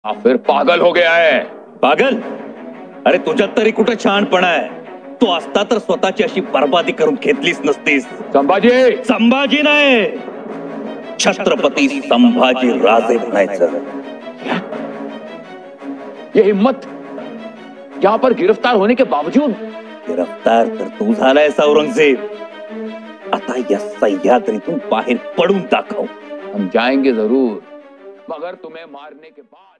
फिर पागल हो गया है. पागल? अरे तुझ्यात तरी कुठं शहाणपणा आहे? तू असता तर स्वतःची अशी बर्बादी करून घेतलीच नसतीस. संभाजी, संभाजी नाही, छत्रपती संभाजी राजे बनायचं. ये हिम्मत यहां पर गिरफ्तार होने के बावजूद. गिरफ्तार तर तू झालायस औरंगजेब. आता या सह्याद्रीतून बाहेर पडून दाखव. हम जाएंगे जरूर, मगर तुम्हें मारने के बाद